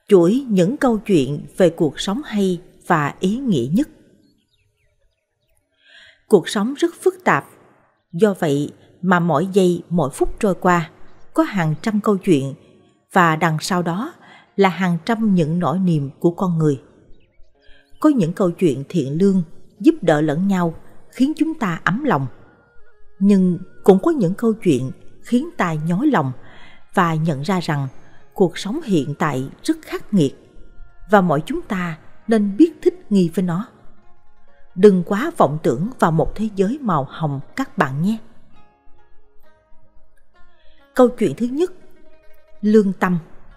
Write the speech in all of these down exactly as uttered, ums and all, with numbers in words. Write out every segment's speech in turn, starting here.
chuỗi những câu chuyện về cuộc sống hay và ý nghĩa nhất. Cuộc sống rất phức tạp, do vậy mà mỗi giây mỗi phút trôi qua có hàng trăm câu chuyện, và đằng sau đó là hàng trăm những nỗi niềm của con người. Có những câu chuyện thiện lương, giúp đỡ lẫn nhau khiến chúng ta ấm lòng, nhưng cũng có những câu chuyện khiến ta nhói lòng và nhận ra rằng cuộc sống hiện tại rất khắc nghiệt và mọi chúng ta nên biết thích nghi với nó. Đừng quá vọng tưởng vào một thế giới màu hồng các bạn nhé. Câu chuyện thứ nhất, lương tâm.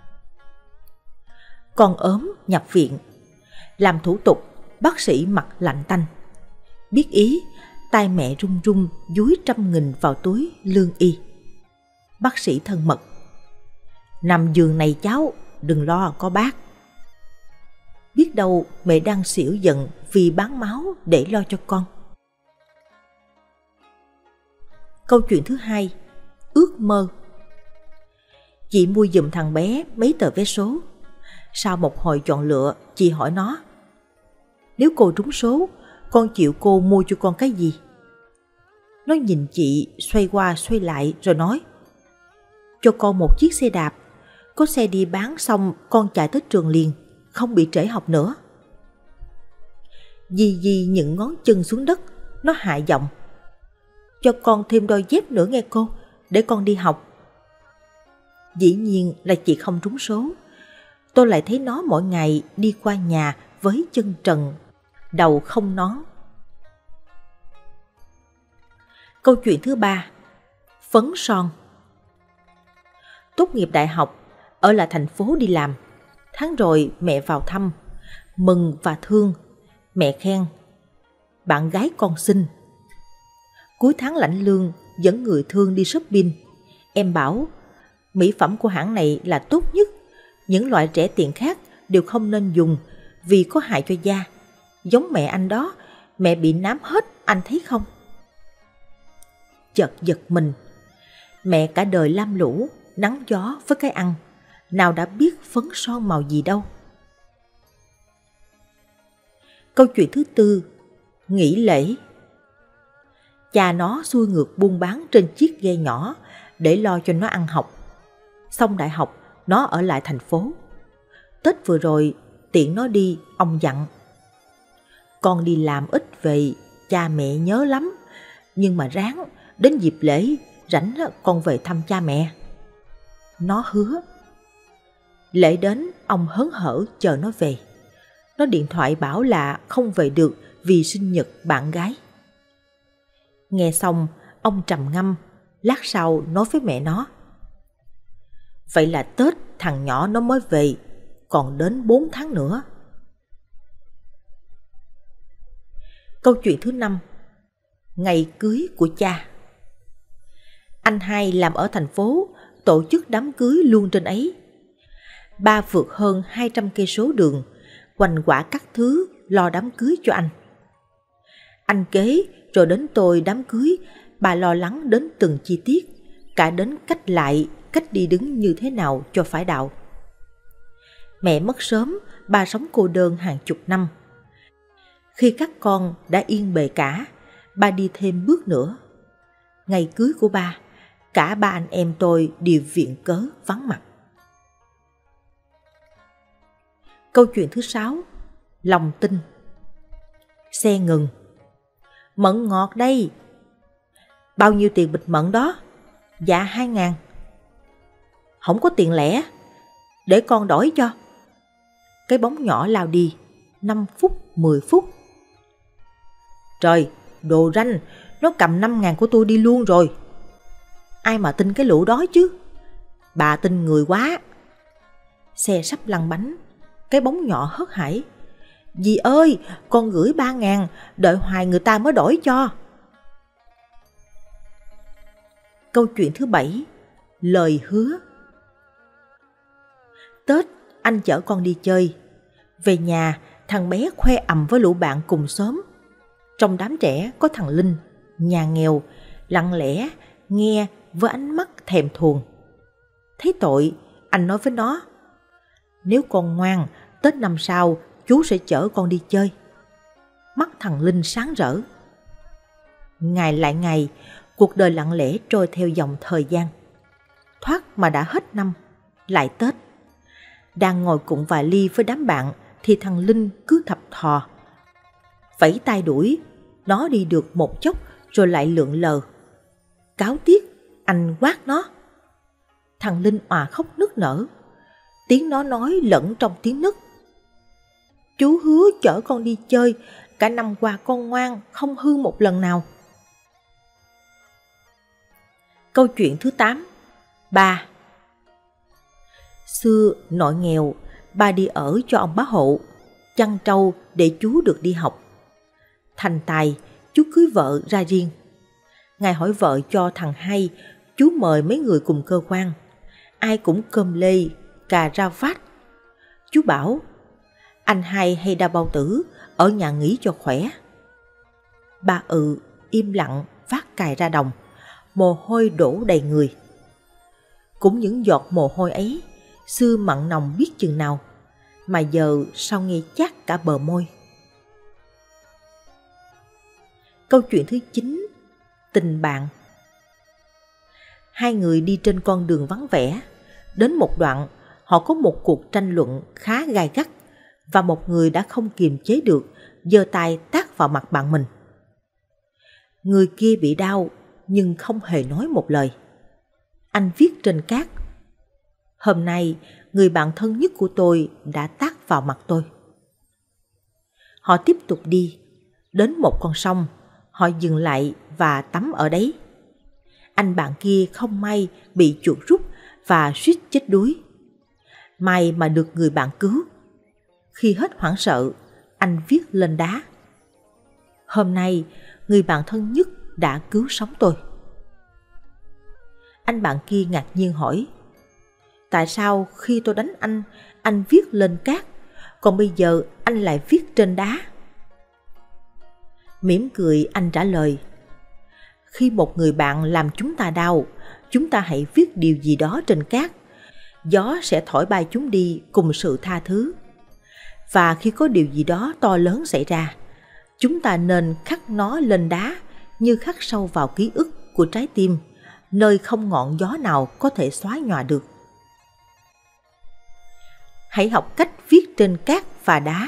Con ốm nhập viện, làm thủ tục, bác sĩ mặt lạnh tanh. Biết ý, tay mẹ run run dúi trăm nghìn vào túi lương y. Bác sĩ thân mật: nằm giường này cháu, đừng lo có bác. Biết đâu mẹ đang xỉu giận vì bán máu để lo cho con. Câu chuyện thứ hai, ước mơ. Chị mua giùm thằng bé mấy tờ vé số. Sau một hồi chọn lựa, chị hỏi nó: nếu cô trúng số, con chịu cô mua cho con cái gì? Nó nhìn chị xoay qua xoay lại rồi nói: cho con một chiếc xe đạp, có xe đi bán xong con chạy tới trường liền, không bị trễ học nữa. Dì dì những ngón chân xuống đất, nó hạ giọng: cho con thêm đôi dép nữa nghe cô, để con đi học. Dĩ nhiên là chị không trúng số. Tôi lại thấy nó mỗi ngày đi qua nhà với chân trần, đầu không nón. Câu chuyện thứ ba, phấn son. Tốt nghiệp đại học, ở lại thành phố đi làm. Tháng rồi mẹ vào thăm, mừng và thương. Mẹ khen: bạn gái con xinh. Cuối tháng lãnh lương, dẫn người thương đi shopping. Em bảo: mỹ phẩm của hãng này là tốt nhất, những loại rẻ tiền khác đều không nên dùng vì có hại cho da. Giống mẹ anh đó, mẹ bị nám hết, anh thấy không? Chợt giật mình. Mẹ cả đời lam lũ, nắng gió với cái ăn, nào đã biết phấn son màu gì đâu. Câu chuyện thứ tư, nghỉ lễ. Cha nó xuôi ngược buôn bán trên chiếc ghe nhỏ để lo cho nó ăn học. Xong đại học, nó ở lại thành phố. Tết vừa rồi, tiện nó đi, ông dặn: con đi làm ít về, cha mẹ nhớ lắm, nhưng mà ráng, đến dịp lễ, rảnh con về thăm cha mẹ. Nó hứa. Lễ đến, ông hớn hở chờ nó về. Nó điện thoại bảo là không về được vì sinh nhật bạn gái. Nghe xong, ông trầm ngâm, lát sau nói với mẹ nó: vậy là Tết thằng nhỏ nó mới về, còn đến bốn tháng nữa. Câu chuyện thứ năm, ngày cưới của cha. Anh hai làm ở thành phố, tổ chức đám cưới luôn trên ấy. Ba vượt hơn hai trăm cây số đường, quanh quả các thứ lo đám cưới cho anh. Anh kế rồi đến tôi đám cưới, bà lo lắng đến từng chi tiết, cả đến cách lại, cách đi đứng như thế nào cho phải đạo. Mẹ mất sớm, bà sống cô đơn hàng chục năm. Khi các con đã yên bề cả, ba đi thêm bước nữa. Ngày cưới của ba, cả ba anh em tôi đều viện cớ vắng mặt. Câu chuyện thứ sáu, lòng tin. Xe ngừng. Mận ngọt đây. Bao nhiêu tiền bịch mận đó? Dạ hai ngàn. Không có tiền lẻ, để con đổi cho. Cái bóng nhỏ lao đi, năm phút, mười phút. Trời, đồ ranh, nó cầm năm ngàn của tôi đi luôn rồi. Ai mà tin cái lũ đó chứ? Bà tin người quá. Xe sắp lăn bánh, cái bóng nhỏ hớt hải: dì ơi, con gửi ba ngàn, đợi hoài người ta mới đổi cho. Câu chuyện thứ bảy, lời hứa. Tết, anh chở con đi chơi. Về nhà, thằng bé khoe ầm với lũ bạn cùng xóm. Trong đám trẻ có thằng Linh, nhà nghèo, lặng lẽ, nghe với ánh mắt thèm thuồng. Thấy tội, anh nói với nó: Nếu con ngoan, Tết năm sau chú sẽ chở con đi chơi. Mắt thằng Linh sáng rỡ. Ngày lại ngày, cuộc đời lặng lẽ trôi theo dòng thời gian. Thoát mà đã hết năm, lại Tết. Đang ngồi cụng vài ly với đám bạn thì thằng Linh cứ thập thò. Vẫy tay đuổi, nó đi được một chốc rồi lại lượn lờ. Cáo tiếc, anh quát nó. Thằng Linh òa khóc nức nở. Tiếng nó nói lẫn trong tiếng nức. Chú hứa chở con đi chơi, cả năm qua con ngoan, không hư một lần nào. Câu chuyện thứ tám. Ba. Xưa nội nghèo, ba đi ở cho ông bá hộ, chăn trâu để chú được đi học. Thành tài, chú cưới vợ ra riêng. Ngài hỏi vợ cho thằng Hai, chú mời mấy người cùng cơ quan. Ai cũng cơm lê, cà ra vát. Chú bảo, anh Hai hay đa bao tử, ở nhà nghỉ cho khỏe. Ba ừ, im lặng vác cài ra đồng, mồ hôi đổ đầy người. Cũng những giọt mồ hôi ấy, xưa mặn nồng biết chừng nào, mà giờ sao nghe chát cả bờ môi. Câu chuyện thứ chín. Tình bạn. Hai người đi trên con đường vắng vẻ. Đến một đoạn, họ có một cuộc tranh luận khá gai gắt, và một người đã không kiềm chế được, giơ tay tát vào mặt bạn mình. Người kia bị đau, nhưng không hề nói một lời. Anh viết trên cát: hôm nay, người bạn thân nhất của tôi đã tát vào mặt tôi. Họ tiếp tục đi. Đến một con sông, họ dừng lại và tắm ở đấy. Anh bạn kia không may bị chuột rút và suýt chết đuối. May mà được người bạn cứu. Khi hết hoảng sợ, anh viết lên đá: hôm nay, người bạn thân nhất đã cứu sống tôi. Anh bạn kia ngạc nhiên hỏi: tại sao khi tôi đánh anh, anh viết lên cát, còn bây giờ anh lại viết trên đá? Mỉm cười anh trả lời: khi một người bạn làm chúng ta đau, chúng ta hãy viết điều gì đó trên cát. Gió sẽ thổi bay chúng đi cùng sự tha thứ. Và khi có điều gì đó to lớn xảy ra, chúng ta nên khắc nó lên đá như khắc sâu vào ký ức của trái tim, nơi không ngọn gió nào có thể xóa nhòa được. Hãy học cách viết trên cát và đá.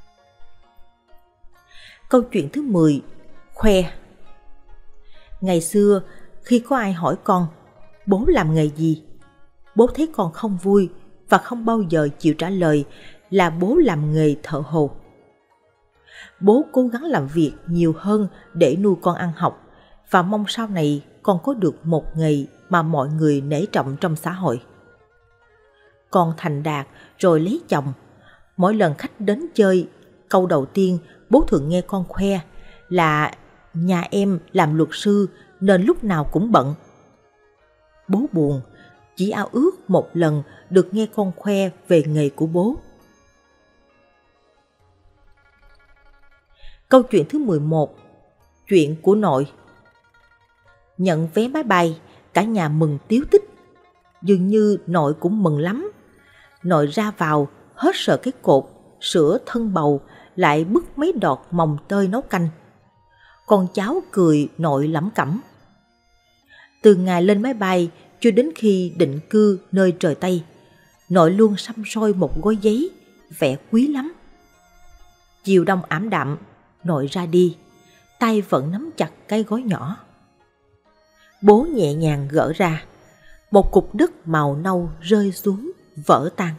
Câu chuyện thứ mười. Khoe. Ngày xưa, khi có ai hỏi con, bố làm nghề gì? Bố thấy con không vui và không bao giờ chịu trả lời là bố làm nghề thợ hồ. Bố cố gắng làm việc nhiều hơn để nuôi con ăn học và mong sau này con có được một nghề mà mọi người nể trọng trong xã hội. Con thành đạt rồi lấy chồng. Mỗi lần khách đến chơi, câu đầu tiên bố thường nghe con khoe là nhà em làm luật sư nên lúc nào cũng bận. Bố buồn, chỉ ao ước một lần được nghe con khoe về nghề của bố. Câu chuyện thứ mười một. Chuyện của nội. Nhận vé máy bay, cả nhà mừng tíu tích. Dường như nội cũng mừng lắm. Nội ra vào, hết sợ cái cột, sữa thân bầu, lại bứt mấy đọt mồng tơi nấu canh. Con cháu cười nội lẩm cẩm. Từ ngày lên máy bay cho đến khi định cư nơi trời Tây, nội luôn săm soi một gói giấy, vẻ quý lắm. Chiều đông ảm đạm, nội ra đi, tay vẫn nắm chặt cái gói nhỏ. Bố nhẹ nhàng gỡ ra, một cục đất màu nâu rơi xuống, vỡ tan.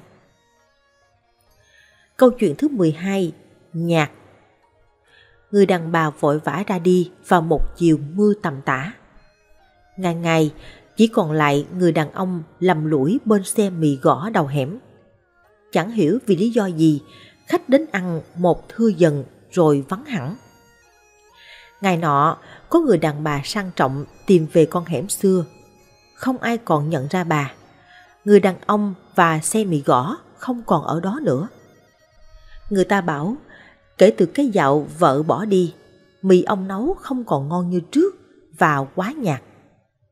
Câu chuyện thứ mười hai. Nhạc. Người đàn bà vội vã ra đi vào một chiều mưa tầm tã. Ngày ngày chỉ còn lại người đàn ông lầm lũi bên xe mì gõ đầu hẻm. Chẳng hiểu vì lý do gì, khách đến ăn một thưa dần rồi vắng hẳn. Ngày nọ, có người đàn bà sang trọng tìm về con hẻm xưa. Không ai còn nhận ra bà. Người đàn ông và xe mì gõ không còn ở đó nữa. Người ta bảo, kể từ cái dạo vợ bỏ đi, mì ông nấu không còn ngon như trước và quá nhạt.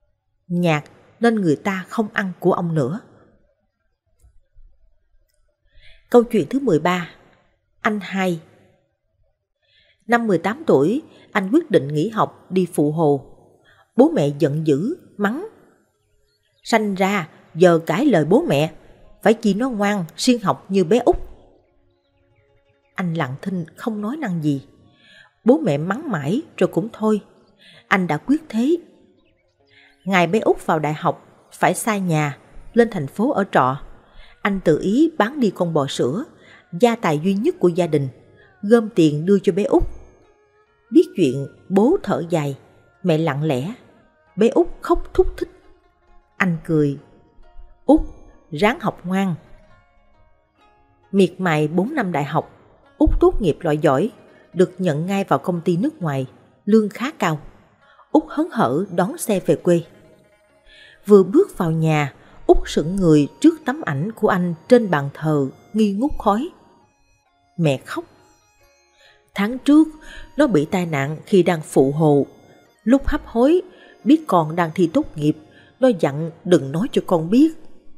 Nhạt nên người ta không ăn của ông nữa. Câu chuyện thứ mười ba. Anh hai. Năm mười tám tuổi, anh quyết định nghỉ học đi phụ hồ. Bố mẹ giận dữ, mắng. Sanh ra, giờ cãi lời bố mẹ, phải chi nó ngoan, siêng học như bé Út. Anh lặng thinh không nói năng gì. Bố mẹ mắng mãi rồi cũng thôi. Anh đã quyết thế. Ngày bé Út vào đại học, phải xa nhà, lên thành phố ở trọ. Anh tự ý bán đi con bò sữa, gia tài duy nhất của gia đình, gom tiền đưa cho bé Út. Biết chuyện, bố thở dài, mẹ lặng lẽ. Bé Út khóc thúc thích. Anh cười. Út, ráng học ngoan. Miệt mài bốn năm đại học, Út tốt nghiệp loại giỏi, được nhận ngay vào công ty nước ngoài, lương khá cao. Út hớn hở đón xe về quê. Vừa bước vào nhà, Út sững người trước tấm ảnh của anh trên bàn thờ nghi ngút khói. Mẹ khóc. Tháng trước, nó bị tai nạn khi đang phụ hồ. Lúc hấp hối, biết con đang thi tốt nghiệp, nó dặn đừng nói cho con biết.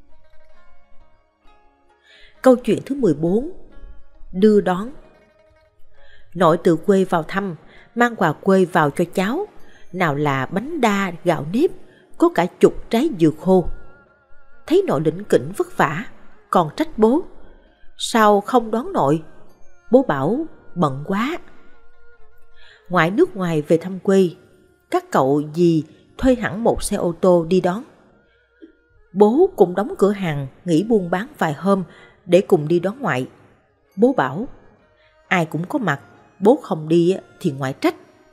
Câu chuyện thứ mười bốn. Đưa đón. Nội từ quê vào thăm, mang quà quê vào cho cháu. Nào là bánh đa, gạo nếp, có cả chục trái dừa khô. Thấy nội lỉnh kỉnh vất vả, còn trách bố. Sao không đón nội? Bố bảo bận quá. Ngoại nước ngoài về thăm quê, các cậu dì thuê hẳn một xe ô tô đi đón. Bố cũng đóng cửa hàng nghỉ buôn bán vài hôm để cùng đi đón ngoại. Bố bảo ai cũng có mặt, bố không đi thì ngoại trách.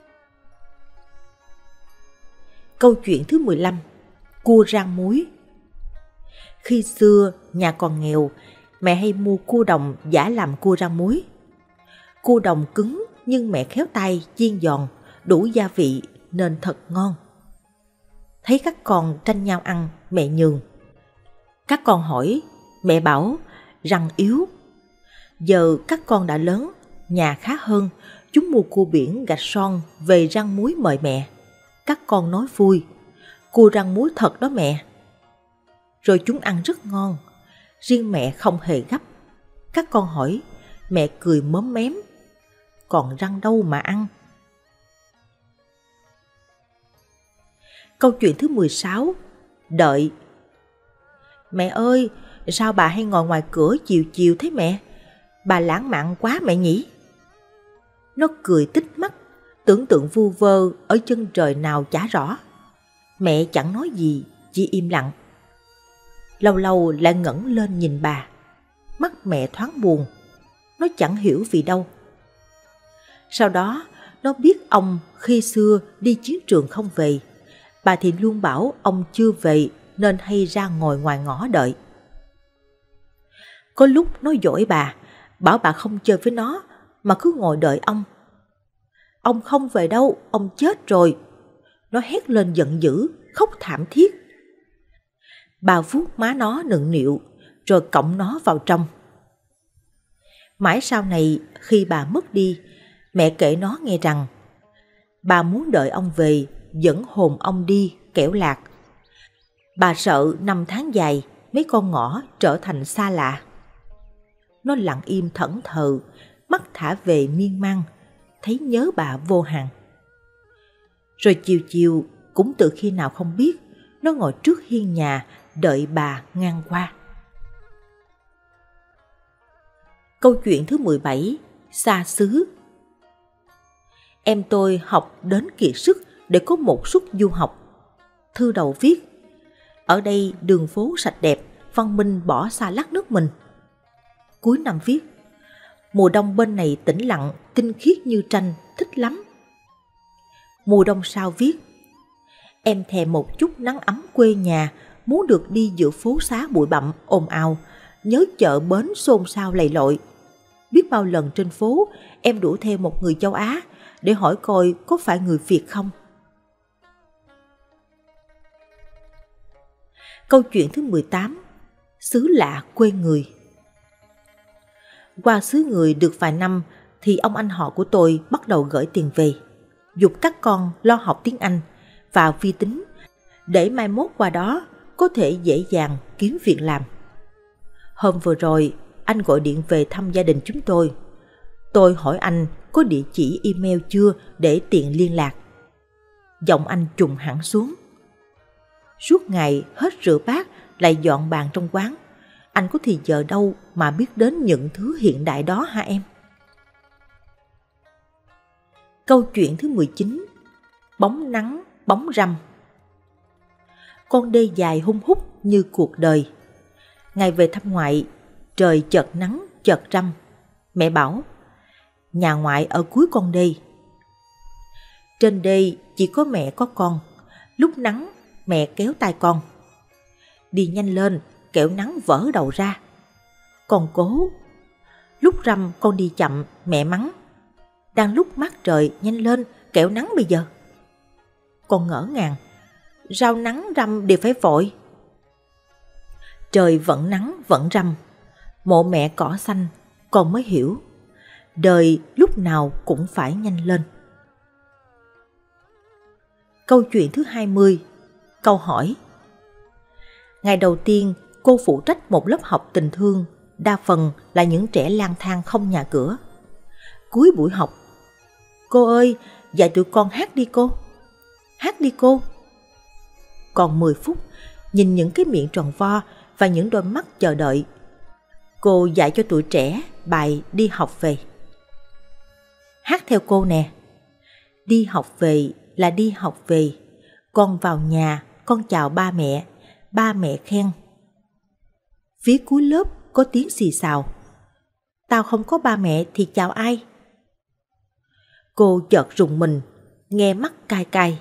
Câu chuyện thứ mười lăm. Cua rang muối. Khi xưa nhà còn nghèo, mẹ hay mua cua đồng giả làm cua rang muối. Cua đồng cứng nhưng mẹ khéo tay chiên giòn, đủ gia vị nên thật ngon. Thấy các con tranh nhau ăn, mẹ nhường. Các con hỏi, mẹ bảo răng yếu. Giờ các con đã lớn, nhà khá hơn, chúng mua cua biển gạch son về rang muối mời mẹ. Các con nói vui, cua rang muối thật đó mẹ. Rồi chúng ăn rất ngon, riêng mẹ không hề gấp. Các con hỏi, mẹ cười móm mém. Còn răng đâu mà ăn. Câu chuyện thứ mười sáu. Đợi. Mẹ ơi, sao bà hay ngồi ngoài cửa chiều chiều thế mẹ? Bà lãng mạn quá mẹ nhỉ? Nó cười tít mắt, tưởng tượng vu vơ ở chân trời nào chả rõ. Mẹ chẳng nói gì, chỉ im lặng. Lâu lâu lại ngẩng lên nhìn bà. Mắt mẹ thoáng buồn. Nó chẳng hiểu vì đâu. Sau đó, nó biết ông khi xưa đi chiến trường không về. Bà thì luôn bảo ông chưa về nên hay ra ngồi ngoài ngõ đợi. Có lúc nó dỗi bà, bảo bà không chơi với nó mà cứ ngồi đợi ông. Ông không về đâu, ông chết rồi. Nó hét lên giận dữ, khóc thảm thiết. Bà vuốt má nó nựng nịu, rồi cõng nó vào trong. Mãi sau này, khi bà mất đi, mẹ kể nó nghe rằng bà muốn đợi ông về, dẫn hồn ông đi kẻo lạc. Bà sợ năm tháng dài, mấy con ngõ trở thành xa lạ. Nó lặng im thẫn thờ, mắt thả về miên man, thấy nhớ bà vô hạn. Rồi chiều chiều, cũng từ khi nào không biết, nó ngồi trước hiên nhà đợi bà ngang qua. Câu chuyện thứ mười bảy. Xa xứ. Em tôi học đến kiệt sức để có một suất du học. Thư đầu viết: ở đây đường phố sạch đẹp, văn minh bỏ xa lắc nước mình. Cuối năm viết: mùa đông bên này tĩnh lặng, tinh khiết như tranh, thích lắm. Mùa đông sau viết: em thèm một chút nắng ấm quê nhà, muốn được đi giữa phố xá bụi bặm ồn ào, nhớ chợ bến xôn xao lầy lội. Biết bao lần trên phố em đuổi theo một người châu Á để hỏi coi có phải người Việt không. Câu chuyện thứ mười tám. Xứ lạ quê người. Qua xứ người được vài năm thì ông anh họ của tôi bắt đầu gửi tiền về, giục các con lo học tiếng Anh và vi tính để mai mốt qua đó có thể dễ dàng kiếm việc làm. Hôm vừa rồi, anh gọi điện về thăm gia đình chúng tôi. Tôi hỏi anh có địa chỉ email chưa để tiện liên lạc. Giọng anh trùng hẳn xuống. Suốt ngày hết rửa bát lại dọn bàn trong quán, anh có thì giờ đâu mà biết đến những thứ hiện đại đó hả em? Câu chuyện thứ mười chín. Bóng nắng, bóng râm. Con đê dài hun hút như cuộc đời. Ngày về thăm ngoại, trời chợt nắng chợt râm. Mẹ bảo, nhà ngoại ở cuối con đê. Trên đê chỉ có mẹ có con. Lúc nắng, mẹ kéo tay con. Đi nhanh lên, kẻo nắng vỡ đầu ra. Con cố. Lúc râm con đi chậm, mẹ mắng. Đang lúc mát trời, nhanh lên, kẻo nắng bây giờ. Con ngỡ ngàng. Rau nắng râm đều phải vội. Trời vẫn nắng vẫn râm. Mộ mẹ cỏ xanh, con mới hiểu. Đời lúc nào cũng phải nhanh lên. Câu chuyện thứ hai mươi. Câu hỏi. Ngày đầu tiên, cô phụ trách một lớp học tình thương, đa phần là những trẻ lang thang không nhà cửa. Cuối buổi học, cô ơi, dạy tụi con hát đi cô. Hát đi cô. Còn mười phút, nhìn những cái miệng tròn vo và những đôi mắt chờ đợi. Cô dạy cho tụi trẻ bài đi học về. Hát theo cô nè. Đi học về là đi học về. Con vào nhà, con chào ba mẹ. Ba mẹ khen. Phía cuối lớp có tiếng xì xào. Tao không có ba mẹ thì chào ai? Cô chợt rùng mình, nghe mắt cay cay.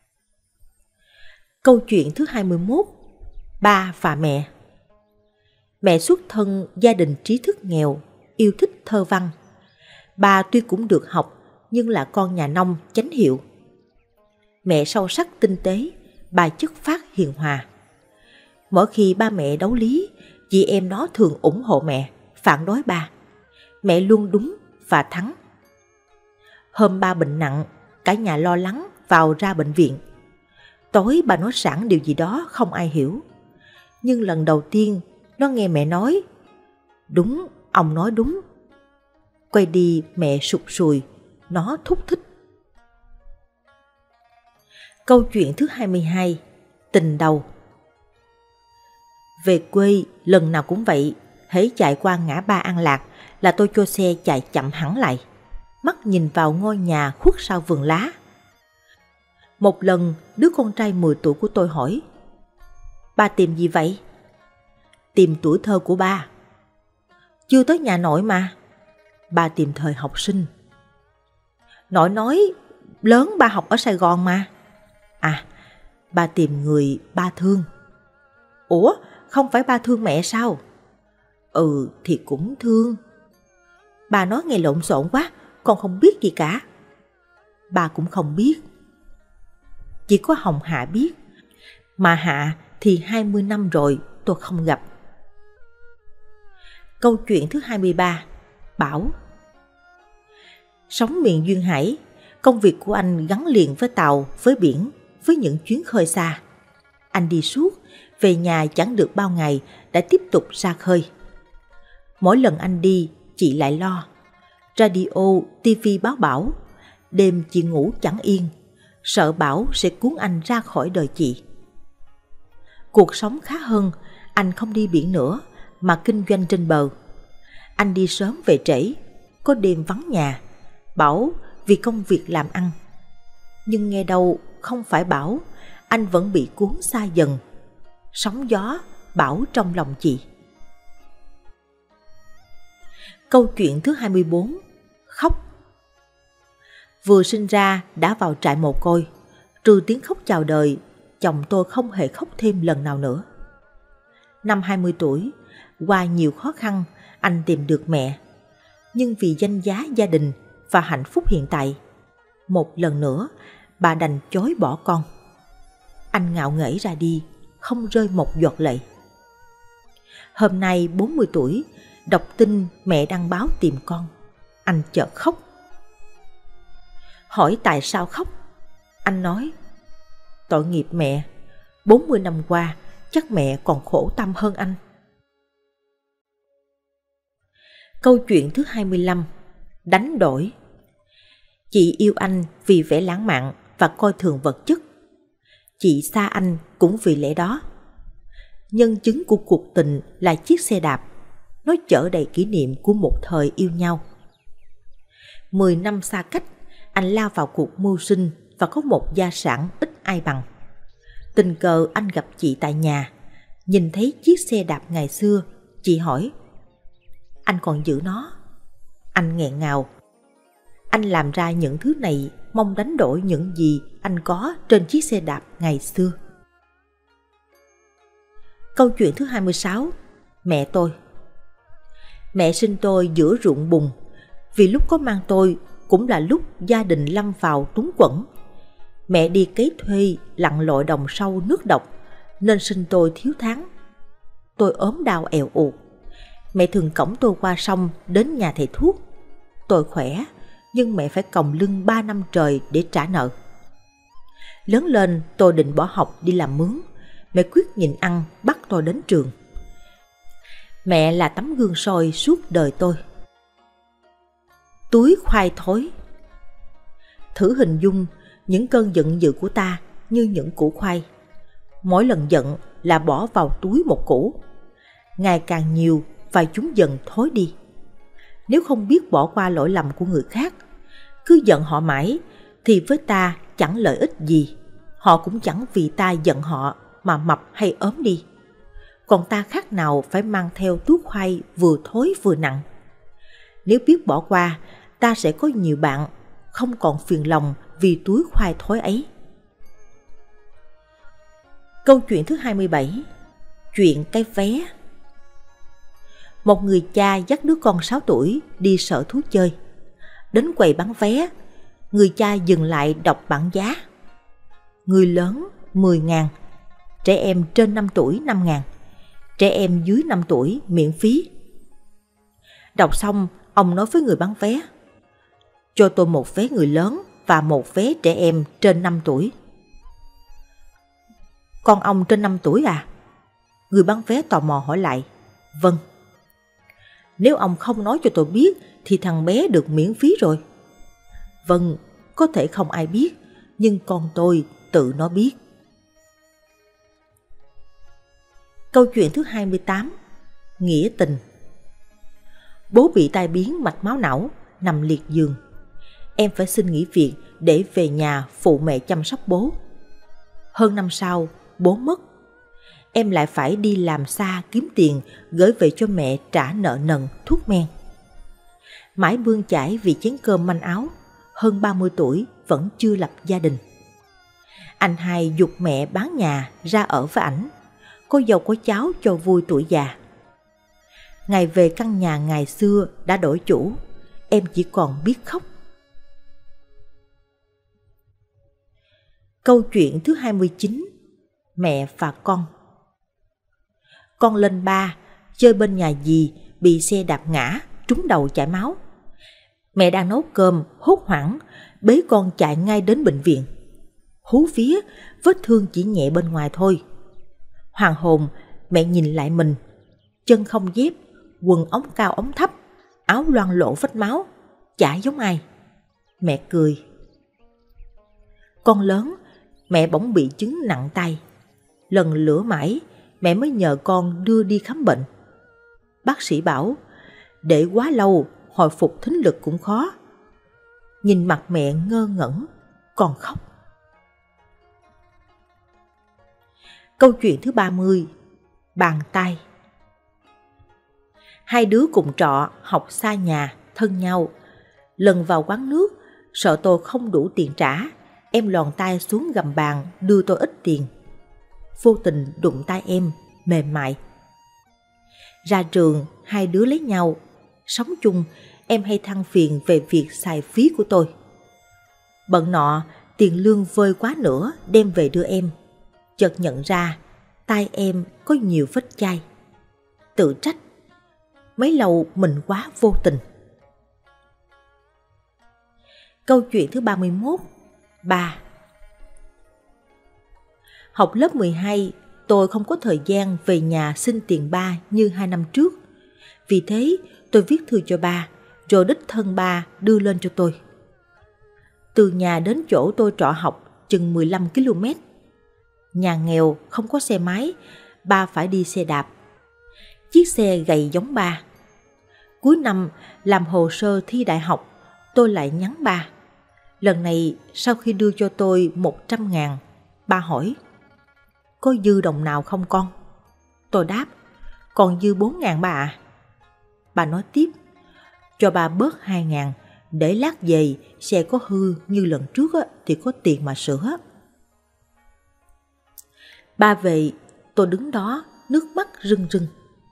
Câu chuyện thứ hai mươi mốt. Ba và mẹ. Mẹ xuất thân gia đình trí thức nghèo, yêu thích thơ văn. Ba tuy cũng được học nhưng là con nhà nông chánh hiệu. Mẹ sâu sắc tinh tế, bà chất phác hiền hòa. Mỗi khi ba mẹ đấu lý, chị em nó thường ủng hộ mẹ, phản đối ba. Mẹ luôn đúng và thắng. Hôm ba bệnh nặng, cả nhà lo lắng vào ra bệnh viện. Tối bà nói sẵn điều gì đó không ai hiểu. Nhưng lần đầu tiên nó nghe mẹ nói, đúng, ông nói đúng. Quay đi mẹ sụt sùi, nó thúc thích. Câu chuyện thứ hai mươi hai. Tình đầu. Về quê lần nào cũng vậy, hễ chạy qua ngã ba An Lạc là tôi cho xe chạy chậm hẳn lại, mắt nhìn vào ngôi nhà khuất sau vườn lá. Một lần đứa con trai mười tuổi của tôi hỏi, ba tìm gì vậy? Tìm tuổi thơ của ba. Chưa tới nhà nội mà. Ba tìm thời học sinh. Nội nói lớn ba học ở Sài Gòn mà. À, ba tìm người ba thương. Ủa, không phải ba thương mẹ sao? Ừ, thì cũng thương. Bà nói nghe lộn xộn quá, con không biết gì cả. Bà cũng không biết. Chỉ có Hồng Hạ biết. Mà Hạ thì hai mươi năm rồi tôi không gặp. Câu chuyện thứ hai mươi ba. Bảo. Sống miền duyên hải, công việc của anh gắn liền với tàu, với biển, với những chuyến khơi xa. Anh đi suốt, về nhà chẳng được bao ngày đã tiếp tục ra khơi. Mỗi lần anh đi, chị lại lo. Radio, tivi báo bão, đêm chị ngủ chẳng yên, sợ bão sẽ cuốn anh ra khỏi đời chị. Cuộc sống khá hơn, anh không đi biển nữa mà kinh doanh trên bờ. Anh đi sớm về trễ, có đêm vắng nhà, bảo vì công việc làm ăn. Nhưng nghe đâu không phải bảo, anh vẫn bị cuốn xa dần. Sóng gió bão trong lòng chị. Câu chuyện thứ hai mươi bốn. Khóc. Vừa sinh ra đã vào trại mồ côi, trừ tiếng khóc chào đời, chồng tôi không hề khóc thêm lần nào nữa. Năm hai mươi tuổi, qua nhiều khó khăn, anh tìm được mẹ. Nhưng vì danh giá gia đình và hạnh phúc hiện tại, một lần nữa bà đành chối bỏ con. Anh ngạo nghễ ra đi, không rơi một giọt lệ. Hôm nay bốn mươi tuổi, đọc tin mẹ đăng báo tìm con, anh chợt khóc. Hỏi tại sao khóc, anh nói, tội nghiệp mẹ, bốn mươi năm qua chắc mẹ còn khổ tâm hơn anh. Câu chuyện thứ hai mươi lăm. Đánh đổi. Chị yêu anh vì vẻ lãng mạn và coi thường vật chất. Chị xa anh cũng vì lẽ đó. Nhân chứng của cuộc tình là chiếc xe đạp. Nó chở đầy kỷ niệm của một thời yêu nhau. Mười năm xa cách, anh lao vào cuộc mưu sinh và có một gia sản ít ai bằng. Tình cờ anh gặp chị tại nhà, nhìn thấy chiếc xe đạp ngày xưa, chị hỏi: anh còn giữ nó? Anh nghẹn ngào. Anh làm ra những thứ này mong đánh đổi những gì anh có trên chiếc xe đạp ngày xưa. Câu chuyện thứ hai mươi sáu. Mẹ tôi. Mẹ sinh tôi giữa ruộng bùn. Vì lúc có mang tôi cũng là lúc gia đình lâm vào túng quẫn. Mẹ đi cấy thuê lặn lội đồng sâu nước độc nên sinh tôi thiếu tháng. Tôi ốm đau èo uột. Mẹ thường cõng tôi qua sông đến nhà thầy thuốc. Tôi khỏe, nhưng mẹ phải còng lưng ba năm trời để trả nợ. Lớn lên tôi định bỏ học đi làm mướn. Mẹ quyết nhịn ăn bắt tôi đến trường. Mẹ là tấm gương soi suốt đời tôi. Túi khoai thối. Thử hình dung những cơn giận dữ của ta như những củ khoai. Mỗi lần giận là bỏ vào túi một củ. Ngày càng nhiều và chúng dần thối đi. Nếu không biết bỏ qua lỗi lầm của người khác, cứ giận họ mãi, thì với ta chẳng lợi ích gì. Họ cũng chẳng vì ta giận họ mà mập hay ốm đi. Còn ta khác nào phải mang theo túi khoai vừa thối vừa nặng. Nếu biết bỏ qua, ta sẽ có nhiều bạn không còn phiền lòng vì túi khoai thối ấy. Câu chuyện thứ hai mươi bảy. Chuyện cái vé. Một người cha dắt đứa con sáu tuổi đi sở thú chơi. Đến quầy bán vé, người cha dừng lại đọc bảng giá. Người lớn mười ngàn, trẻ em trên năm tuổi năm ngàn, trẻ em dưới năm tuổi miễn phí. Đọc xong, ông nói với người bán vé: cho tôi một vé người lớn và một vé trẻ em trên năm tuổi. Con ông trên năm tuổi à? Người bán vé tò mò hỏi lại. Vâng. Nếu ông không nói cho tôi biết thì thằng bé được miễn phí rồi. Vâng, có thể không ai biết, nhưng con tôi tự nó biết. Câu chuyện thứ hai mươi tám. Nghĩa tình. Bố bị tai biến mạch máu não, nằm liệt giường. Em phải xin nghỉ việc để về nhà phụ mẹ chăm sóc bố. Hơn năm sau, bố mất. Em lại phải đi làm xa kiếm tiền gửi về cho mẹ trả nợ nần thuốc men. Mãi bươn chải vì chén cơm manh áo, hơn ba mươi tuổi vẫn chưa lập gia đình. Anh hai giục mẹ bán nhà ra ở với ảnh, có dâu có cháu cho vui tuổi già. Ngày về căn nhà ngày xưa đã đổi chủ, em chỉ còn biết khóc. Câu chuyện thứ hai mươi chín. Mẹ và con. Con lên ba, chơi bên nhà dì, bị xe đạp ngã, trúng đầu chảy máu. Mẹ đang nấu cơm, hốt hoảng, bế con chạy ngay đến bệnh viện. Hú vía, vết thương chỉ nhẹ bên ngoài thôi. Hoàng hồn, mẹ nhìn lại mình. Chân không dép, quần ống cao ống thấp, áo loang lổ vết máu, chả giống ai. Mẹ cười. Con lớn, mẹ bỗng bị chứng nặng tay. Lần lữa mãi, mẹ mới nhờ con đưa đi khám bệnh. Bác sĩ bảo, để quá lâu, hồi phục thính lực cũng khó. Nhìn mặt mẹ ngơ ngẩn, còn khóc. Câu chuyện thứ ba mươi. Bàn tay. Hai đứa cùng trọ, học xa nhà, thân nhau. Lần vào quán nước, sợ tôi không đủ tiền trả, em lòn tay xuống gầm bàn đưa tôi ít tiền. Vô tình đụng tay em, mềm mại. Ra trường, hai đứa lấy nhau. Sống chung, em hay than phiền về việc xài phí của tôi. Bận nọ, tiền lương vơi quá nữa đem về đưa em. Chợt nhận ra, tay em có nhiều vết chai. Tự trách, mấy lâu mình quá vô tình. Câu chuyện thứ ba mươi mốt. Ba. Học lớp mười hai, tôi không có thời gian về nhà xin tiền ba như hai năm trước. Vì thế tôi viết thư cho ba, rồi đích thân ba đưa lên cho tôi. Từ nhà đến chỗ tôi trọ học chừng mười lăm ki lô mét. Nhà nghèo không có xe máy, ba phải đi xe đạp. Chiếc xe gầy giống ba. Cuối năm làm hồ sơ thi đại học, tôi lại nhắn ba. Lần này sau khi đưa cho tôi một trăm ngàn, ba hỏi: có dư đồng nào không con? Tôi đáp: còn dư bốn ngàn ba à. Bà nói tiếp: cho ba bớt hai ngàn, để lát về xe có hư như lần trước á, thì có tiền mà sửa. Ba về, tôi đứng đó nước mắt rưng rưng.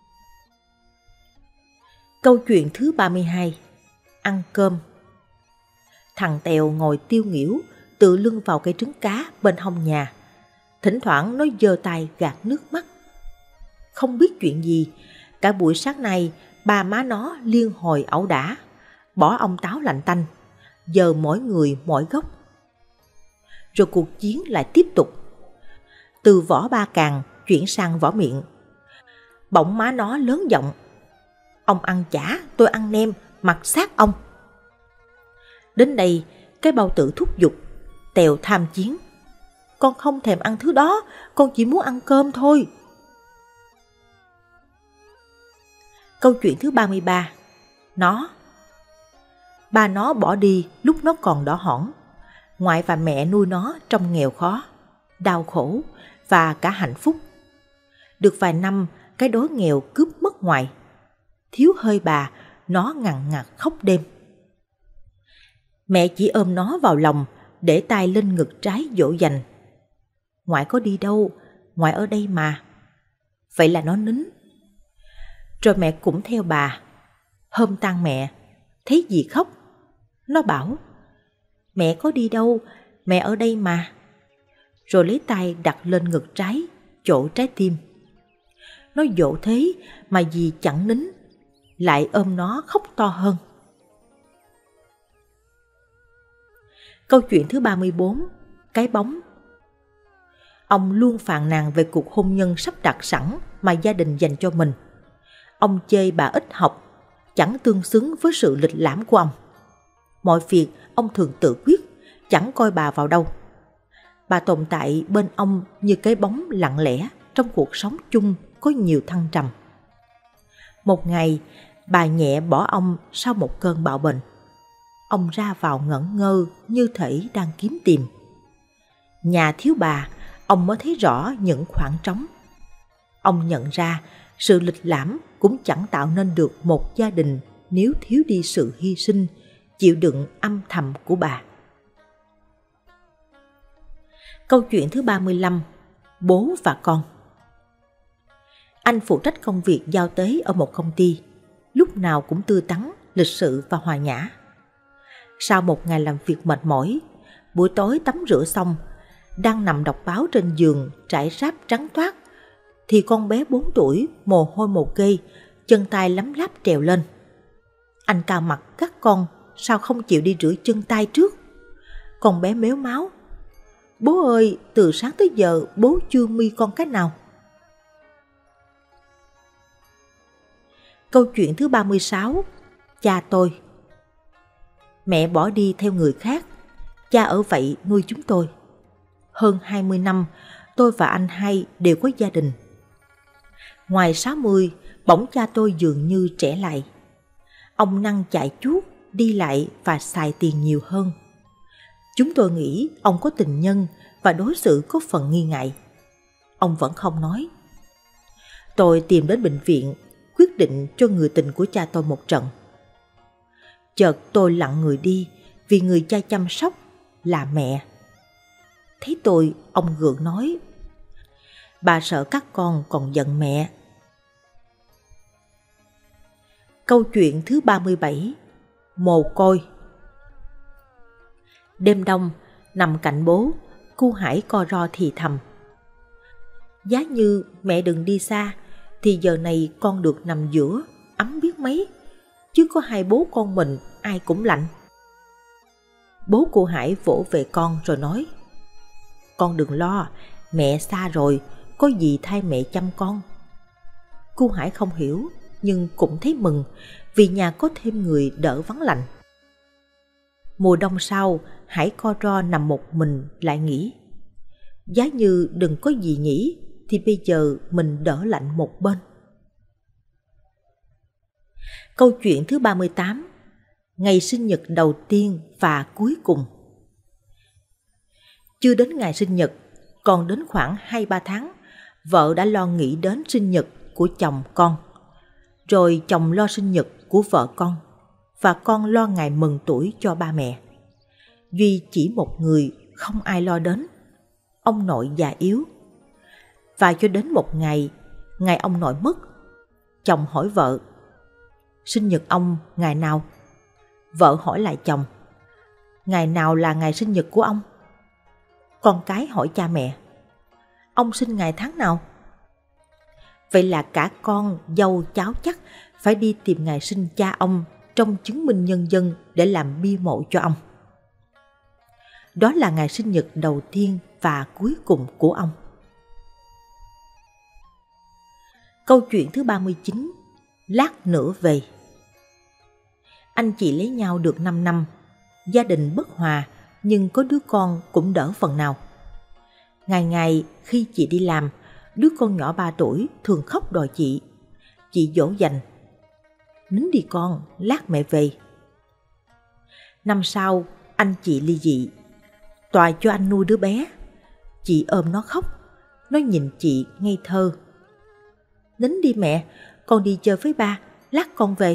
Câu chuyện thứ ba mươi hai. Ăn cơm. Thằng Tèo ngồi tiêu nghỉu, tựa lưng vào cây trứng cá bên hông nhà. Thỉnh thoảng nó giơ tay gạt nước mắt. Không biết chuyện gì, cả buổi sáng nay ba má nó liên hồi ẩu đả, bỏ ông táo lạnh tanh, giờ mỗi người mỗi góc. Rồi cuộc chiến lại tiếp tục. Từ võ ba càng chuyển sang võ miệng. Bỗng má nó lớn giọng: ông ăn chả, tôi ăn nem, mặc xác ông. Đến đây, cái bao tử thúc giục. Tèo tham chiến: con không thèm ăn thứ đó, con chỉ muốn ăn cơm thôi. Câu chuyện thứ ba mươi ba. Nó. Ba nó bỏ đi lúc nó còn đỏ hỏn. Ngoại và mẹ nuôi nó trong nghèo khó, đau khổ và cả hạnh phúc. Được vài năm, cái đói nghèo cướp mất ngoại. Thiếu hơi bà, nó ngằn ngặt khóc đêm. Mẹ chỉ ôm nó vào lòng, để tay lên ngực trái dỗ dành. Ngoại có đi đâu, ngoại ở đây mà. Vậy là nó nín. Rồi mẹ cũng theo bà. Hôm tang mẹ, thấy dì khóc, nó bảo: mẹ có đi đâu, mẹ ở đây mà. Rồi lấy tay đặt lên ngực trái, chỗ trái tim. Nó dỗ thế mà dì chẳng nín, lại ôm nó khóc to hơn. Câu chuyện thứ ba mươi bốn. Cái bóng. Ông luôn phàn nàn về cuộc hôn nhân sắp đặt sẵn mà gia đình dành cho mình. Ông chê bà ít học, chẳng tương xứng với sự lịch lãm của ông. Mọi việc ông thường tự quyết, chẳng coi bà vào đâu. Bà tồn tại bên ông như cái bóng lặng lẽ trong cuộc sống chung có nhiều thăng trầm. Một ngày, bà nhẹ bỏ ông sau một cơn bạo bệnh. Ông ra vào ngẩn ngơ như thể đang kiếm tìm. Nhà thiếu bà, ông mới thấy rõ những khoảng trống. Ông nhận ra sự lịch lãm cũng chẳng tạo nên được một gia đình nếu thiếu đi sự hy sinh, chịu đựng âm thầm của bà. Câu chuyện thứ ba mươi lăm. Bố và con. Anh phụ trách công việc giao tế ở một công ty, lúc nào cũng tươi tắn, lịch sự và hòa nhã. Sau một ngày làm việc mệt mỏi, buổi tối tắm rửa xong, đang nằm đọc báo trên giường trải ráp trắng toát, thì con bé bốn tuổi mồ hôi mồ kê, chân tay lấm láp trèo lên. Anh cau mặt các con sao không chịu đi rửa chân tay trước. Con bé mếu máo: bố ơi, từ sáng tới giờ bố chưa mi con cái nào. Câu chuyện thứ ba mươi sáu. Cha tôi. Mẹ bỏ đi theo người khác, cha ở vậy nuôi chúng tôi. Hơn hai mươi năm, tôi và anh hai đều có gia đình. Ngoài sáu mươi, bỗng cha tôi dường như trẻ lại. Ông năng chạy chuốt, đi lại và xài tiền nhiều hơn. Chúng tôi nghĩ ông có tình nhân và đối xử có phần nghi ngại. Ông vẫn không nói. Tôi tìm đến bệnh viện, quyết định cho người tình của cha tôi một trận. Chợt tôi lặng người đi vì người cha chăm sóc là mẹ. Thấy tôi, ông gượng nói: bà sợ các con còn giận mẹ. Câu chuyện thứ ba mươi bảy. Mồ côi. Đêm đông, nằm cạnh bố, cu Hải co ro thì thầm: giá như mẹ đừng đi xa, thì giờ này con được nằm giữa, ấm biết mấy. Chứ có hai bố con mình, ai cũng lạnh. Bố cu Hải vỗ về con rồi nói: con đừng lo, mẹ xa rồi, có gì thay mẹ chăm con. Cu Hải không hiểu. nhưng cũng thấy mừng vì nhà có thêm người đỡ vắng lạnh. Mùa đông sau, Hải co ro nằm một mình lại nghĩ, giá như đừng có gì nhỉ thì bây giờ mình đỡ lạnh một bên. Câu chuyện thứ ba mươi tám, ngày sinh nhật đầu tiên và cuối cùng. Chưa đến ngày sinh nhật, còn đến khoảng hai ba tháng, vợ đã lo nghĩ đến sinh nhật của chồng con. Rồi chồng lo sinh nhật của vợ con, và con lo ngày mừng tuổi cho ba mẹ. Duy chỉ một người không ai lo đến, ông nội già yếu. Và cho đến một ngày, ngày ông nội mất, chồng hỏi vợ, sinh nhật ông ngày nào? Vợ hỏi lại chồng, ngày nào là ngày sinh nhật của ông? Con cái hỏi cha mẹ, ông sinh ngày tháng nào? Vậy là cả con, dâu, cháu chắc phải đi tìm ngày sinh cha ông trong chứng minh nhân dân để làm bia mộ cho ông. Đó là ngày sinh nhật đầu tiên và cuối cùng của ông. Câu chuyện thứ ba mươi chín, lát nữa về. Anh chị lấy nhau được năm năm, gia đình bất hòa nhưng có đứa con cũng đỡ phần nào. Ngày ngày khi chị đi làm, đứa con nhỏ ba tuổi thường khóc đòi chị. Chị dỗ dành, nín đi con, lát mẹ về. Năm sau, anh chị ly dị, Tòa cho anh nuôi đứa bé. Chị ôm nó khóc, nó nhìn chị ngây thơ. Nín đi mẹ, con đi chơi với ba, lát con về.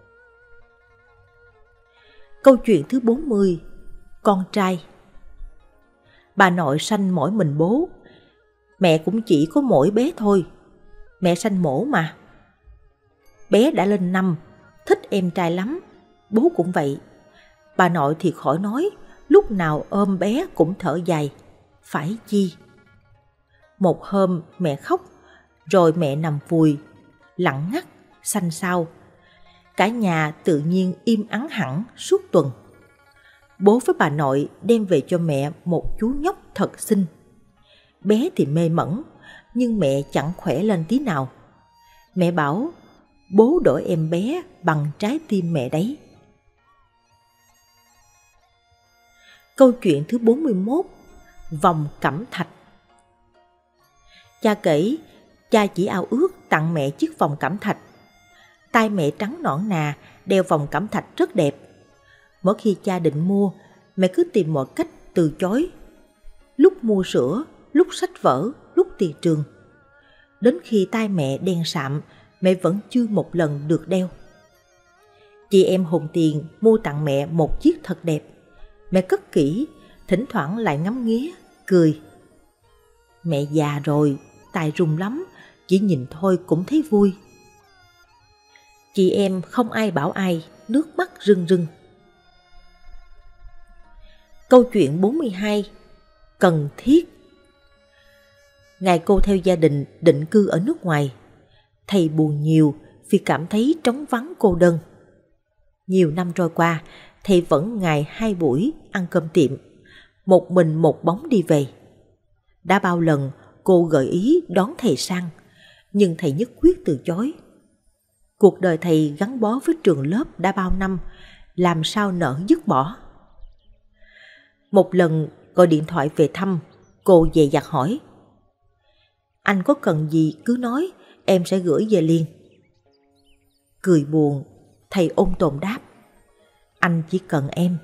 Câu chuyện thứ bốn mươi, con trai. Bà nội sanh mỗi mình bố, mẹ cũng chỉ có mỗi bé thôi. Mẹ sanh mổ mà. Bé đã lên năm, thích em trai lắm, bố cũng vậy. Bà nội thì khỏi nói, lúc nào ôm bé cũng thở dài, phải chi. Một hôm mẹ khóc, rồi mẹ nằm vùi, lặng ngắt, xanh xao. Cả nhà tự nhiên im ắng hẳn suốt tuần. Bố với bà nội đem về cho mẹ một chú nhóc thật xinh. Bé thì mê mẩn, nhưng mẹ chẳng khỏe lên tí nào. Mẹ bảo, bố đổi em bé bằng trái tim mẹ đấy. Câu chuyện thứ bốn mươi mốt, vòng cẩm thạch. Cha kể, cha chỉ ao ước tặng mẹ chiếc vòng cẩm thạch. Tai mẹ trắng nõn nà, đeo vòng cẩm thạch rất đẹp. Mỗi khi cha định mua, mẹ cứ tìm mọi cách từ chối. Lúc mua sữa, lúc sách vở, lúc tiền trường. Đến khi tai mẹ đen sạm, mẹ vẫn chưa một lần được đeo. Chị em hùng tiền mua tặng mẹ một chiếc thật đẹp. Mẹ cất kỹ, thỉnh thoảng lại ngắm nghía, cười. Mẹ già rồi, tài run lắm, chỉ nhìn thôi cũng thấy vui. Chị em không ai bảo ai, nước mắt rưng rưng. Câu chuyện bốn mươi hai, cần thiết. Ngày cô theo gia đình định cư ở nước ngoài, thầy buồn nhiều vì cảm thấy trống vắng cô đơn. Nhiều năm trôi qua, thầy vẫn ngày hai buổi ăn cơm tiệm, một mình một bóng đi về. Đã bao lần cô gợi ý đón thầy sang, nhưng thầy nhất quyết từ chối. Cuộc đời thầy gắn bó với trường lớp đã bao năm, làm sao nỡ dứt bỏ. Một lần gọi điện thoại về thăm, cô dè dặt hỏi, anh có cần gì cứ nói, em sẽ gửi về liền. Cười buồn, thầy ôn tồn đáp, anh chỉ cần em.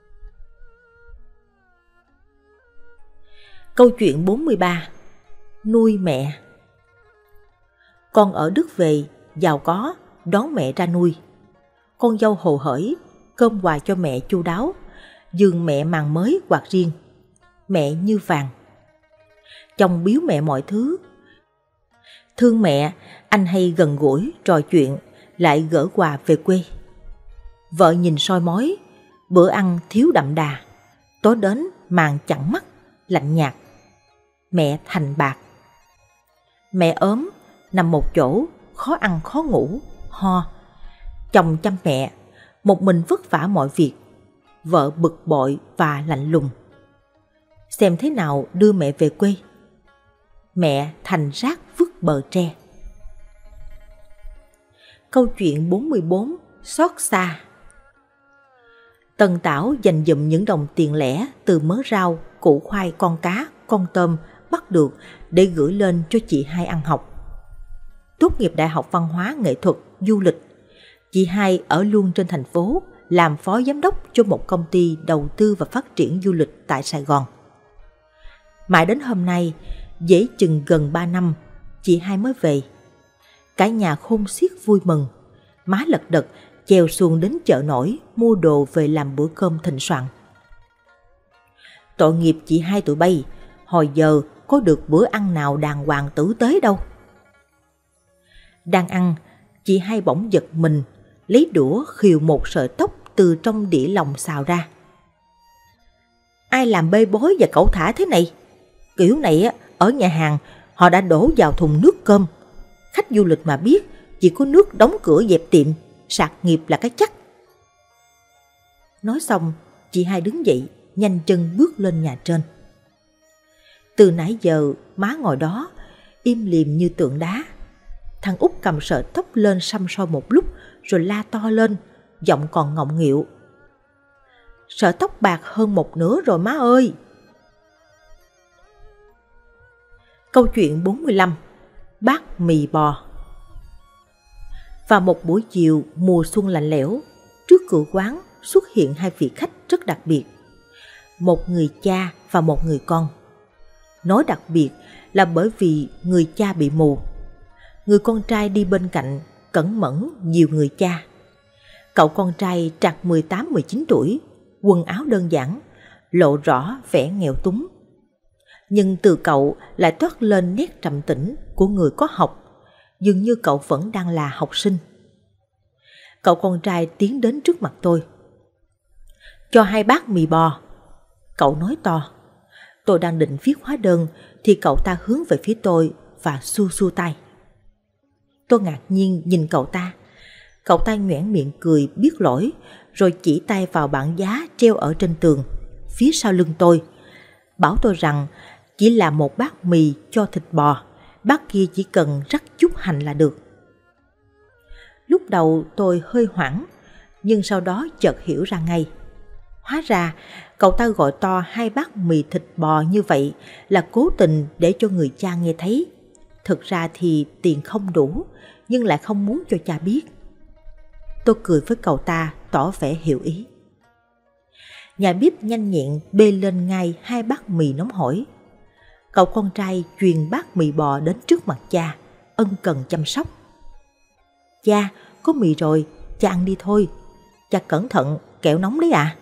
Câu chuyện bốn mươi ba, nuôi mẹ. Con ở Đức về, giàu có, đón mẹ ra nuôi. Con dâu hồ hởi, cơm quà cho mẹ chu đáo, giường mẹ màn mới quạt riêng, mẹ như vàng. Chồng biếu mẹ mọi thứ. Thương mẹ, anh hay gần gũi, trò chuyện, lại gỡ quà về quê. Vợ nhìn soi mói, bữa ăn thiếu đậm đà, tối đến màn chặn mắt, lạnh nhạt. Mẹ thành bạc. Mẹ ốm, nằm một chỗ, khó ăn khó ngủ, ho. Chồng chăm mẹ, một mình vất vả mọi việc. Vợ bực bội và lạnh lùng. Xem thế nào đưa mẹ về quê. Mẹ thành rác vứt bờ tre. Câu chuyện bốn mươi bốn, xót xa. Tần Tảo dành dụm những đồng tiền lẻ từ mớ rau, củ khoai, con cá, con tôm bắt được để gửi lên cho chị hai ăn học. Tốt nghiệp Đại học Văn hóa Nghệ thuật Du lịch, chị hai ở luôn trên thành phố, làm phó giám đốc cho một công ty đầu tư và phát triển du lịch tại Sài Gòn. Mãi đến hôm nay, dễ chừng gần ba năm, chị hai mới về. Cả nhà khôn xiết vui mừng, má lật đật chèo xuồng đến chợ nổi mua đồ về làm bữa cơm thịnh soạn. Tội nghiệp chị hai tụi bay, hồi giờ có được bữa ăn nào đàng hoàng tử tế đâu. Đang ăn, chị hai bỗng giật mình, lấy đũa khìu một sợi tóc từ trong đĩa lòng xào ra. Ai làm bê bối và cẩu thả thế này? Kiểu này ở nhà hàng họ đã đổ vào thùng nước cơm. Khách du lịch mà biết, chỉ có nước đóng cửa dẹp tiệm, sạc nghiệp là cái chắc. Nói xong, chị hai đứng dậy, nhanh chân bước lên nhà trên. Từ nãy giờ má ngồi đó, im lìm như tượng đá. Thằng Út cầm sợi tóc lên săm soi một lúc rồi la to lên, giọng còn ngọng nghịu. Sợi tóc bạc hơn một nửa rồi má ơi. Câu chuyện bốn mươi lăm, bát mì bò. Vào một buổi chiều mùa xuân lạnh lẽo, trước cửa quán xuất hiện hai vị khách rất đặc biệt. Một người cha và một người con. Nói đặc biệt là bởi vì người cha bị mù. Người con trai đi bên cạnh, cẩn mẫn dìu người cha. Cậu con trai trạc mười tám mười chín tuổi, quần áo đơn giản, lộ rõ vẻ nghèo túng. Nhưng từ cậu lại toát lên nét trầm tĩnh của người có học, dường như cậu vẫn đang là học sinh. Cậu con trai tiến đến trước mặt tôi. Cho hai bát mì bò. Cậu nói to. Tôi đang định viết hóa đơn thì cậu ta hướng về phía tôi và xua xua tay. Tôi ngạc nhiên nhìn cậu ta. Cậu ta nhoẻn miệng cười biết lỗi, rồi chỉ tay vào bảng giá treo ở trên tường, phía sau lưng tôi. Bảo tôi rằng chỉ là một bát mì cho thịt bò, bát kia chỉ cần rắc chút hành là được. Lúc đầu tôi hơi hoảng, nhưng sau đó chợt hiểu ra ngay. Hóa ra cậu ta gọi to hai bát mì thịt bò như vậy là cố tình để cho người cha nghe thấy. Thực ra thì tiền không đủ, nhưng lại không muốn cho cha biết. Tôi cười với cậu ta tỏ vẻ hiểu ý. Nhà bếp nhanh nhẹn bê lên ngay hai bát mì nóng hổi. Cậu con trai truyền bát mì bò đến trước mặt cha, ân cần chăm sóc. Cha, có mì rồi, cha ăn đi thôi. Cha cẩn thận, kẹo nóng đấy à.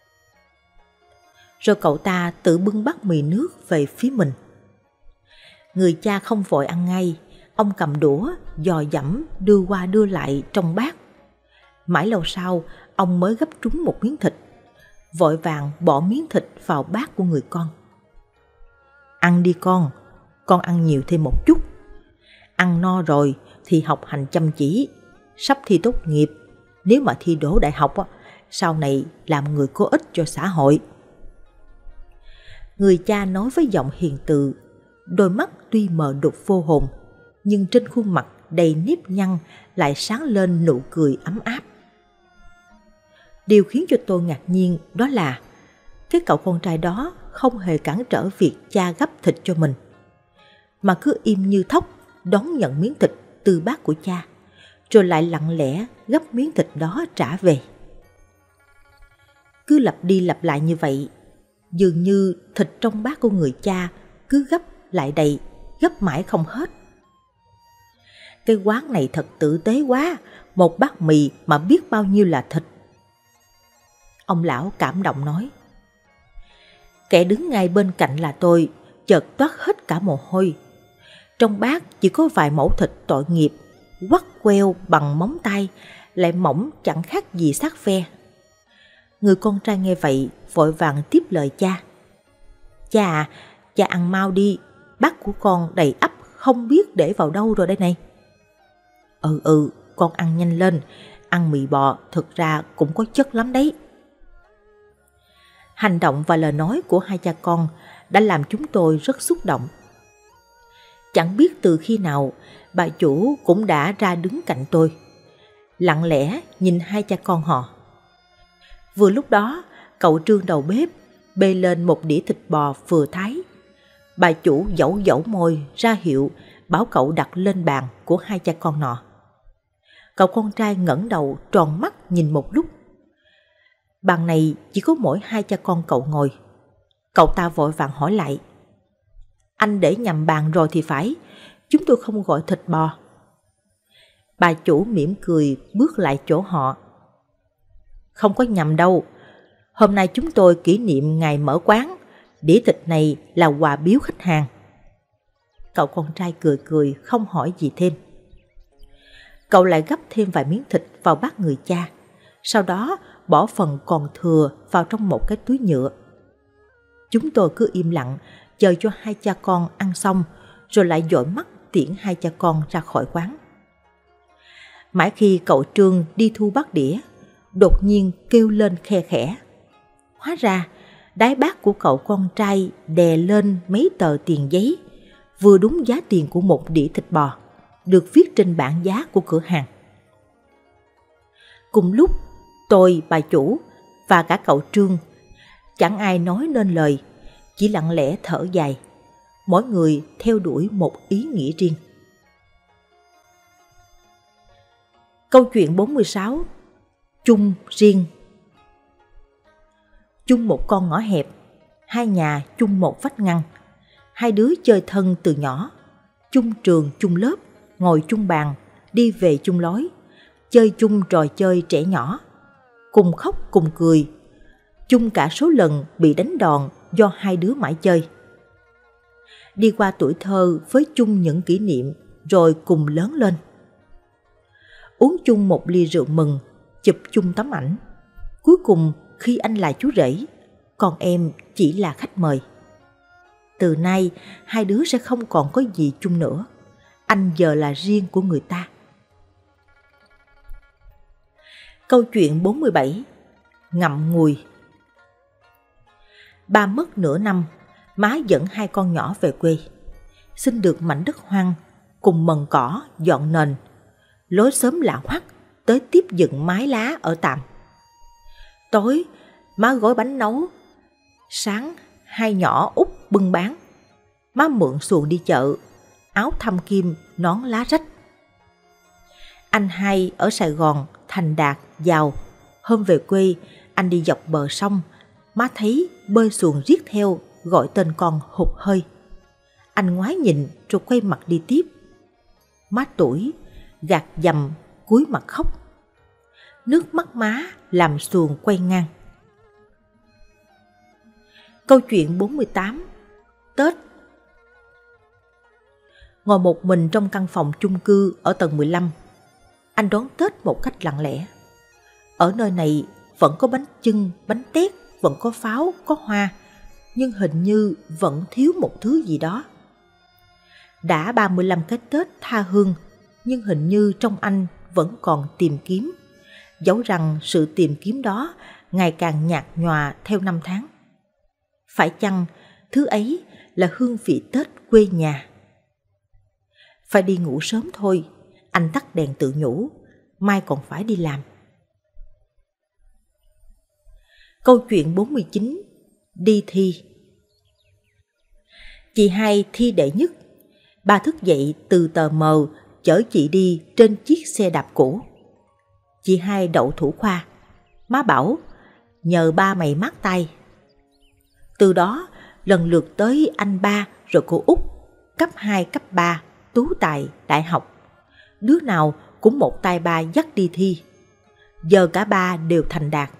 Rồi cậu ta tự bưng bát mì nước về phía mình. Người cha không vội ăn ngay, ông cầm đũa, dò dẫm đưa qua đưa lại trong bát. Mãi lâu sau, ông mới gấp trúng một miếng thịt, vội vàng bỏ miếng thịt vào bát của người con. Ăn đi con, con ăn nhiều thêm một chút. Ăn no rồi thì học hành chăm chỉ, sắp thi tốt nghiệp. Nếu mà thi đỗ đại học, sau này làm người có ích cho xã hội. Người cha nói với giọng hiền từ, đôi mắt tuy mờ đục vô hồn, nhưng trên khuôn mặt đầy nếp nhăn lại sáng lên nụ cười ấm áp. Điều khiến cho tôi ngạc nhiên đó là cái cậu con trai đó không hề cản trở việc cha gắp thịt cho mình, mà cứ im như thóc đón nhận miếng thịt từ bát của cha, rồi lại lặng lẽ gắp miếng thịt đó trả về. Cứ lặp đi lặp lại như vậy, dường như thịt trong bát của người cha cứ gấp lại đầy, gấp mãi không hết. Cái quán này thật tử tế quá, một bát mì mà biết bao nhiêu là thịt. Ông lão cảm động nói. Kẻ đứng ngay bên cạnh là tôi chợt toát hết cả mồ hôi. Trong bát chỉ có vài mẩu thịt tội nghiệp, quắt queo bằng móng tay, lại mỏng chẳng khác gì xác ve. Người con trai nghe vậy vội vàng tiếp lời cha. Cha à, cha ăn mau đi, bát của con đầy ắp không biết để vào đâu rồi đây này. Ừ ừ, con ăn nhanh lên, ăn mì bò thực ra cũng có chất lắm đấy. Hành động và lời nói của hai cha con đã làm chúng tôi rất xúc động. Chẳng biết từ khi nào bà chủ cũng đã ra đứng cạnh tôi, lặng lẽ nhìn hai cha con họ. Vừa lúc đó, cậu Trương đầu bếp bê lên một đĩa thịt bò vừa thái. Bà chủ dẫu dẫu môi ra hiệu bảo cậu đặt lên bàn của hai cha con nọ. Cậu con trai ngẩng đầu tròn mắt nhìn một lúc. Bàn này chỉ có mỗi hai cha con cậu ngồi. Cậu ta vội vàng hỏi lại: "Anh để nhầm bàn rồi thì phải, chúng tôi không gọi thịt bò." Bà chủ mỉm cười bước lại chỗ họ: "Không có nhầm đâu, hôm nay chúng tôi kỷ niệm ngày mở quán, đĩa thịt này là quà biếu khách hàng." Cậu con trai cười cười không hỏi gì thêm. Cậu lại gắp thêm vài miếng thịt vào bát người cha, sau đó bỏ phần còn thừa vào trong một cái túi nhựa. Chúng tôi cứ im lặng chờ cho hai cha con ăn xong, rồi lại dõi mắt tiễn hai cha con ra khỏi quán. Mãi khi cậu Trương đi thu bát đĩa, đột nhiên kêu lên khe khẽ. Hóa ra đáy bát của cậu con trai đè lên mấy tờ tiền giấy, vừa đúng giá tiền của một đĩa thịt bò, được viết trên bảng giá của cửa hàng. Cùng lúc, tôi, bà chủ và cả cậu Trương, chẳng ai nói nên lời, chỉ lặng lẽ thở dài, mỗi người theo đuổi một ý nghĩa riêng. Câu chuyện bốn mươi sáu. Chung riêng. Chung một con ngõ hẹp, hai nhà chung một vách ngăn, hai đứa chơi thân từ nhỏ, chung trường chung lớp, ngồi chung bàn, đi về chung lối, chơi chung trò chơi trẻ nhỏ, cùng khóc cùng cười, chung cả số lần bị đánh đòn do hai đứa mãi chơi. Đi qua tuổi thơ với chung những kỷ niệm rồi cùng lớn lên. Uống chung một ly rượu mừng, chụp chung tấm ảnh. Cuối cùng khi anh là chú rể, còn em chỉ là khách mời. Từ nay hai đứa sẽ không còn có gì chung nữa. Anh giờ là riêng của người ta. Câu chuyện bốn mươi bảy. Ngậm ngùi. Ba mất nửa năm, má dẫn hai con nhỏ về quê. Xin được mảnh đất hoang, cùng mần cỏ, dọn nền. Lối xóm lạ hoắc, tới tiếp dựng mái lá ở tạm. Tối, má gói bánh nấu. Sáng, hai nhỏ út bưng bán. Má mượn xuồng đi chợ, áo thâm kim, nón lá rách. Anh hai ở Sài Gòn, thành đạt, giàu. Hôm về quê, anh đi dọc bờ sông. Má thấy bơi xuồng riết theo, gọi tên con hụt hơi. Anh ngoái nhìn rồi quay mặt đi tiếp. Má tủi, gạt dầm, cúi mặt khóc. Nước mắt má làm xuồng quay ngang. Câu chuyện bốn mươi tám. Tết. Ngồi một mình trong căn phòng chung cư ở tầng mười lăm, anh đón Tết một cách lặng lẽ. Ở nơi này vẫn có bánh chưng, bánh tét, vẫn có pháo, có hoa, nhưng hình như vẫn thiếu một thứ gì đó. Đã ba mươi lăm cái Tết tha hương, nhưng hình như trong anh vẫn còn tìm kiếm, dẫu rằng sự tìm kiếm đó ngày càng nhạt nhòa theo năm tháng. Phải chăng thứ ấy là hương vị Tết quê nhà? Phải đi ngủ sớm thôi, anh tắt đèn tự nhủ, mai còn phải đi làm. Câu chuyện bốn mươi chín. Đi thi. Chị hai thi đệ nhất. Ba thức dậy từ tờ mờ chở chị đi trên chiếc xe đạp cũ. Chị hai đậu thủ khoa. Má bảo nhờ ba mày mát tay. Từ đó lần lượt tới anh ba rồi cô út, cấp hai, cấp ba, tú tài, đại học. Đứa nào cũng một tay ba dắt đi thi. Giờ cả ba đều thành đạt.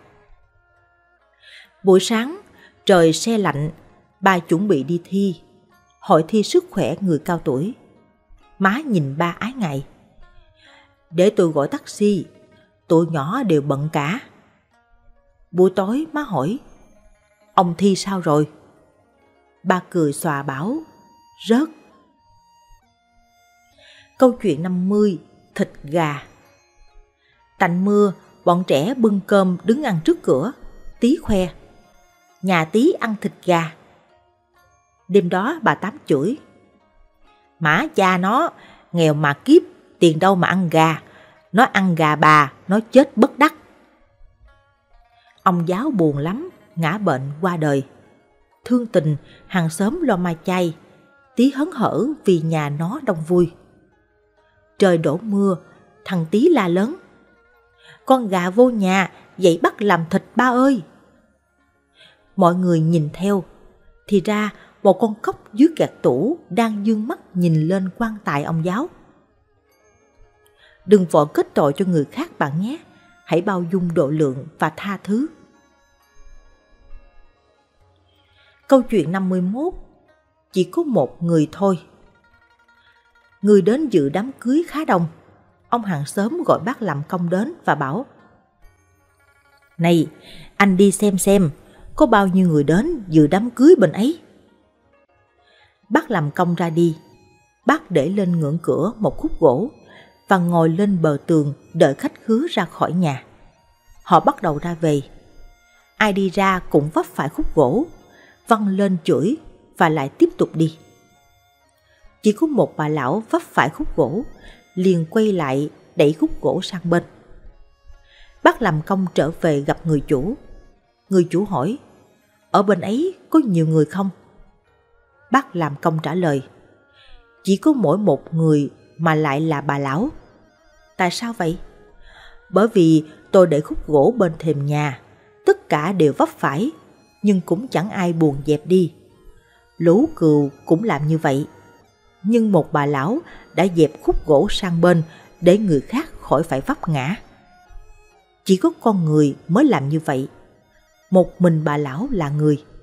Buổi sáng, trời se lạnh, ba chuẩn bị đi thi. Hội thi sức khỏe người cao tuổi. Má nhìn ba ái ngại. Để tôi gọi taxi, tụi nhỏ đều bận cả. Buổi tối má hỏi, ông thi sao rồi? Ba cười xòa bảo, rớt. Câu chuyện năm mươi. Thịt gà. Tạnh mưa, bọn trẻ bưng cơm đứng ăn trước cửa. Tí khoe, nhà Tí ăn thịt gà. Đêm đó bà Tám chửi, mã cha nó, nghèo mà kiếp, tiền đâu mà ăn gà, Nó ăn gà bà, nó chết bất đắc. Ông giáo buồn lắm, ngã bệnh qua đời. Thương tình, hàng xóm lo ma chay, Tí hớn hở vì nhà nó đông vui. Trời đổ mưa, thằng Tí la lớn: con gà vô nhà, dậy bắt làm thịt ba ơi. Mọi người nhìn theo, thì ra một con cóc dưới gạt tủ đang dương mắt nhìn lên quan tài ông giáo. Đừng vội kết tội cho người khác bạn nhé, hãy bao dung độ lượng và tha thứ. Câu chuyện năm mươi mốt. Chỉ có một người thôi. Người đến dự đám cưới khá đông. Ông hàng xóm gọi bác làm công đến và bảo: này, anh đi xem xem có bao nhiêu người đến dự đám cưới bên ấy. Bác làm công ra đi. Bác để lên ngưỡng cửa một khúc gỗ và ngồi lên bờ tường đợi khách khứa ra khỏi nhà. Họ bắt đầu ra về. Ai đi ra cũng vấp phải khúc gỗ, văng lên chửi và lại tiếp tục đi. Chỉ có một bà lão vấp phải khúc gỗ, liền quay lại đẩy khúc gỗ sang bên. Bác làm công trở về gặp người chủ. Người chủ hỏi: ở bên ấy có nhiều người không? Bác làm công trả lời: chỉ có mỗi một người mà lại là bà lão. Tại sao vậy? Bởi vì tôi để khúc gỗ bên thềm nhà, tất cả đều vấp phải, nhưng cũng chẳng ai buồn dẹp đi. Lũ cừu cũng làm như vậy, nhưng một bà lão đã dẹp khúc gỗ sang bên để người khác khỏi phải vấp ngã. Chỉ có con người mới làm như vậy. Một mình bà lão là người.